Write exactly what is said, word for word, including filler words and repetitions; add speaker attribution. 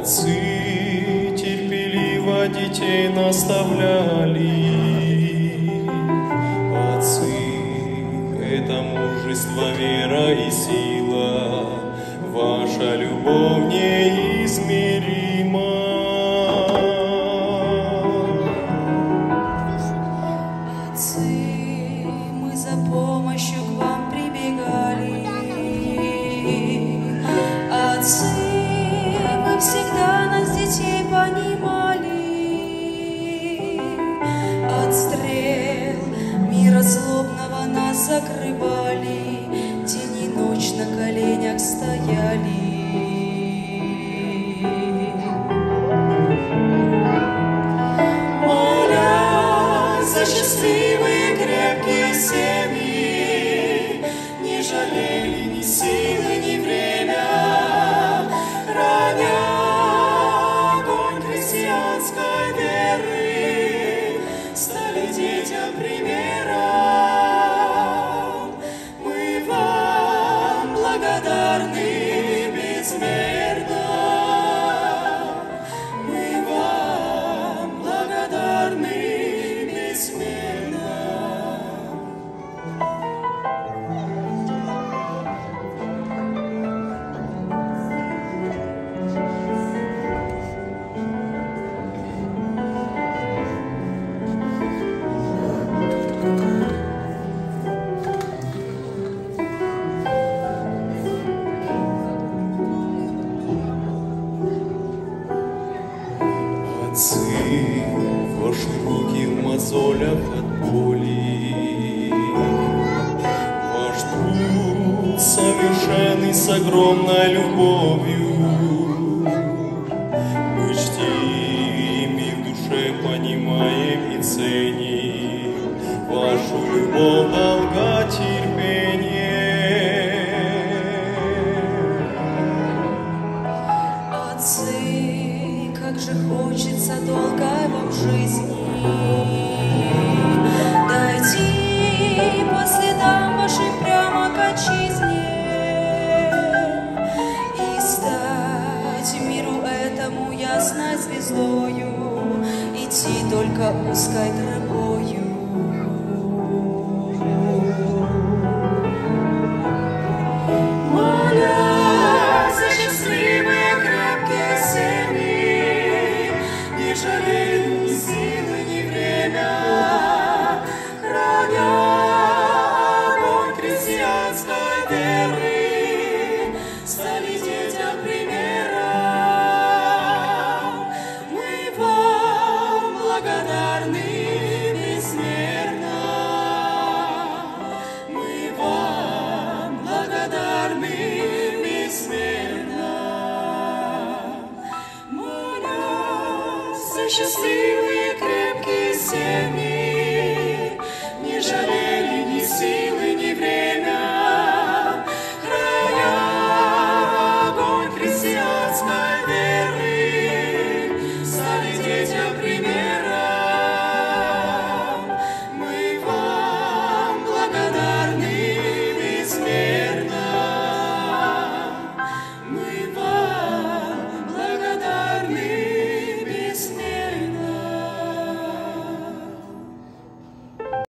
Speaker 1: Отцы терпеливо детей наставляли. Отцы — это мужество, вера и сила, ваша любовь неизмерима.
Speaker 2: Отцы, мы за помощью к вам прибегали. Отцы, мы всегда нас, детей, понимали. От стрел мира злобного нас закрывали, день и ночь на коленях стояли. Молясь за счастливые крепкие семьи, не жалели ни силы, ни время, раня огонь христианской веры, стали детям примером. Мы вам благодарны безмерно, мы вам благодарны безмерно.
Speaker 1: Отцы, ваши руки в мозолях от боли, ваш труд совершенный с огромной любовью. Мы чтим и в душе понимаем и ценим вашу любовь, долготерпение.
Speaker 2: Отцы, как же хочется долгой вам жизни, дойти по следам ваших прямо к отчизне и стать миру этому ясной звездою, идти только узкой тропою. Молясь за счастливые крепкие семьи, не жалеют ни силы, ни время, храня огонь христианской веры, стали детям примером. Мы вам благодарны безмерно, мы вам благодарны безмерно. Молясь за счастливые крепкие семьи,